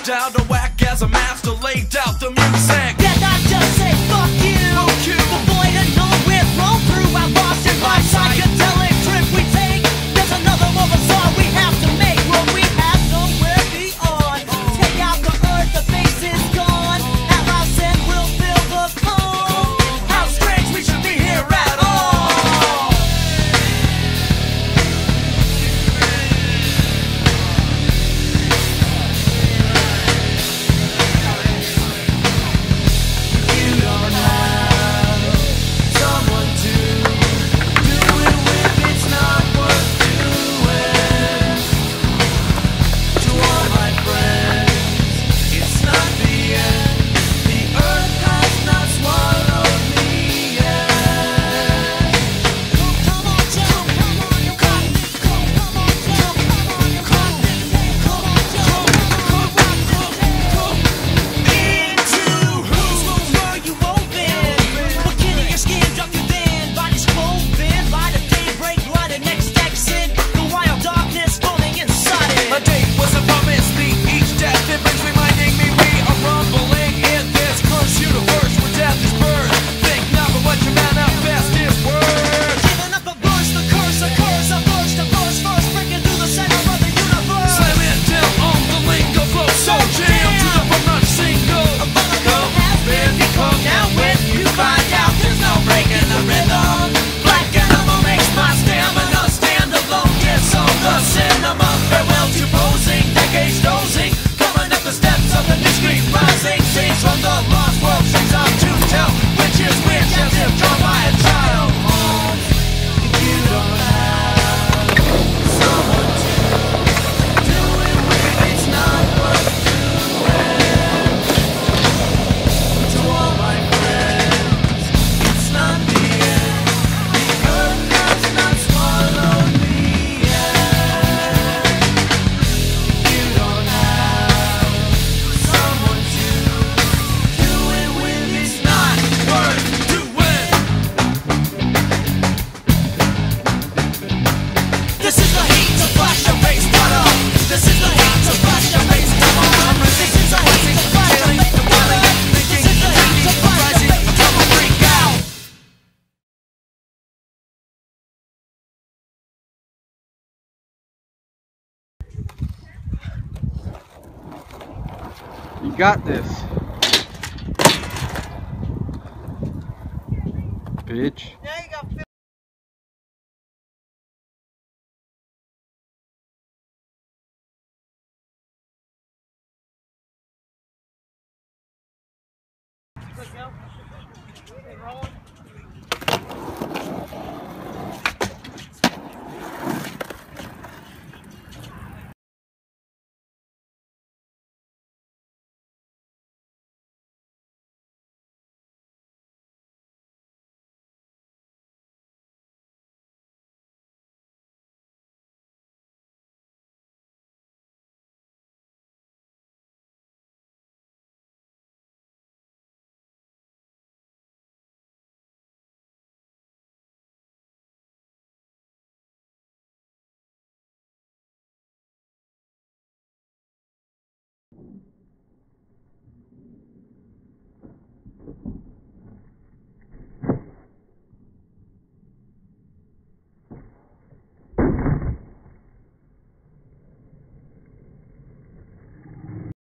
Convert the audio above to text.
out of whack as a master laid out the music. Then I just say fuck you. The void of nowhere roll through our lost in my psychedelic trip we take. There's another love song we have to make when we have nowhere beyond. Take out the earth, the face is gone. Our house and we'll fill the calm. How strange we should be here at all. You don't have someone to do it with. It's not worth doing. To all my friends, it's not the end. The earth has not swallowed me yet. Come on, jump, come on, you got it. Come on, jump, come on, you got it. Come on, jump, into whose world were you open? What skin of your skin dropped you then? Body's cloven by the daybreak, light the next exit. The wild darkness falling inside it. A day was a promise me each death. It brings reminding me we are rumbling in this cursed universe where death is birth. Think not but what you manifest is worth. Giving up a burst, the curse occurs. A burst, a burst, first breaking through the center of the universe. Slam it down on the lingo flow. So jam to the but not single. A buttercup has been become. Now when you find out there's no break in the rhythm. Black animal makes my stamina stand alone. Yes, on the cinema. Farewell to posing, decades dozing. Coming up the steps of the new street rising. Scenes from the lost world, strings on to tell. Which is which as if drawn by a child. You don't have someone to do it with. It's not worth doing. To all my friends, it's not the end. The earth has not swallowed me yet. You don't have someone to do it with. It's not worth Doing. This is the heat to flash your face, what up? This is the heat to flash your face, come on. This is the heat to flash your face, what up? This is the heat to flash your face, come on, freak out. You got this, bitch.